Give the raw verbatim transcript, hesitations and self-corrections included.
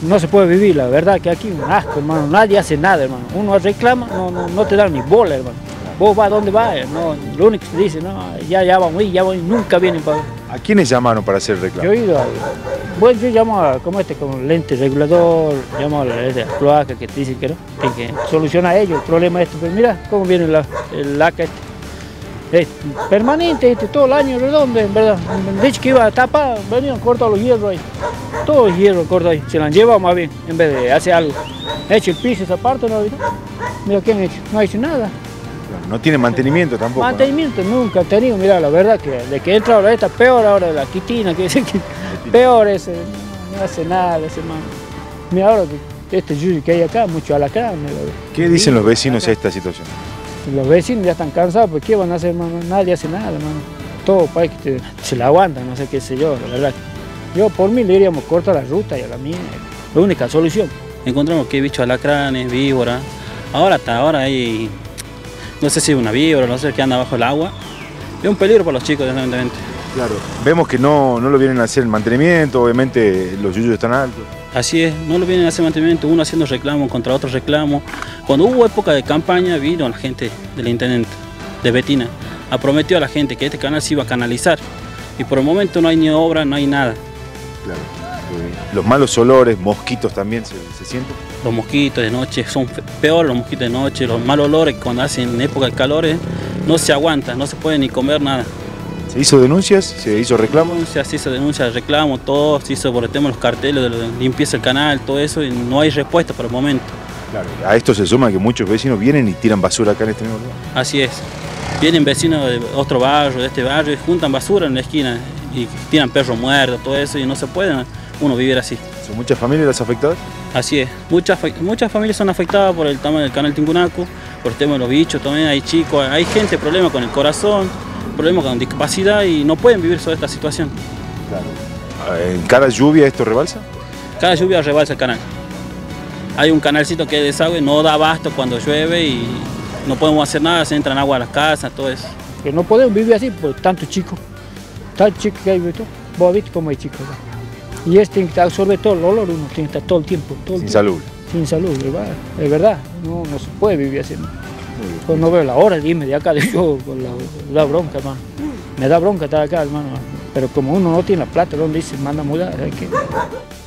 no se puede vivir, la verdad que aquí un asco, hermano, nadie hace nada, hermano. Uno reclama, no, no, no te dan ni bola, hermano. Vos vas a donde vas, no, lo único que te dice, no, ya, ya vamos a ir, ya vamos a ir, nunca vienen para... ¿A quiénes llamaron para hacer reclamo? Yo he ido a, bueno, yo llamo a, como este, como lente regulador, llamo a la lente de la cloaca que te dicen que no, que, que soluciona ellos el problema este, pero mira cómo viene la, el laca este. Es permanente, este, todo el año redondo, en verdad. De hecho que iba a tapar, venían cortar los hierros ahí. Todos los hierros cortados ahí, se la han llevado más bien, en vez de hacer algo. Ha hecho el piso esa parte, no, mira qué han hecho, no ha hecho nada. No tiene mantenimiento tampoco. Mantenimiento, ¿no? Nunca han tenido, mira, la verdad que de que entra ahora esta, peor ahora de la quitina, que dice que peor ese, no, no hace nada ese man. Mira ahora que este yuyu que hay acá, mucho alacrán. ¿Qué dicen los vecinos a esta situación? Los vecinos ya están cansados, pues ¿qué van a hacer, mano? Nadie hace nada, mano. Todo para que te, se la aguantan, no sé qué sé yo, la verdad. Yo por mí le iríamos cortar la ruta y a la mía, la única solución. Encontramos que hay bichos alacranes, víboras. Ahora hasta ahora hay, no sé si una víbora, no sé qué anda bajo el agua. Es un peligro para los chicos, evidentemente. Claro. Vemos que no, no lo vienen a hacer el mantenimiento, obviamente los yuyos están altos. Así es, no lo vienen a hacer mantenimiento, uno haciendo reclamo contra otro reclamo. Cuando hubo época de campaña vino la gente del intendente de Betina, ha prometido a la gente que este canal se iba a canalizar y por el momento no hay ni obra, no hay nada. Claro. Eh, los malos olores, mosquitos también se, se sienten. Los mosquitos de noche son peores, los mosquitos de noche, los malos olores que cuando hacen época de calores no se aguanta, no se puede ni comer nada. ¿Se hizo denuncias? ¿Se hizo reclamo? Denuncias, se hizo denuncias, reclamo, todo, se hizo por el tema de los carteles, de la limpieza del canal, todo eso, y no hay respuesta por el momento. Claro. A esto se suma que muchos vecinos vienen y tiran basura acá en este mismo lugar. Así es. Vienen vecinos de otro barrio, de este barrio, y juntan basura en la esquina y tiran perros muertos, todo eso, y no se puede uno vivir así. ¿Son muchas familias las afectadas? Así es. Muchas, muchas familias son afectadas por el tema del canal Tincunaco, por el tema de los bichos también, hay chicos, hay gente, problemas con el corazón, problemas con discapacidad y no pueden vivir sobre esta situación. Claro. ¿En cada lluvia esto rebalsa? Cada lluvia rebalsa el canal. Hay un canalcito que desagüe, no da abasto cuando llueve y no podemos hacer nada, se entran agua a las casas, todo eso. Que no podemos vivir así por tantos chicos, tan chicos que hay, ¿visto? Vos viste cómo hay chicos acá. Y este tiene que absorber todo el olor, uno tiene que estar todo el tiempo. Todo el Sin tiempo. salud. Sin salud, ¿verdad? Es verdad, no, no se puede vivir así. Pues no veo la hora de irme de acá, de yo, con la, la bronca, hermano. Me da bronca estar acá, hermano. Pero como uno no tiene la plata, donde dice, manda a mudar, hay que...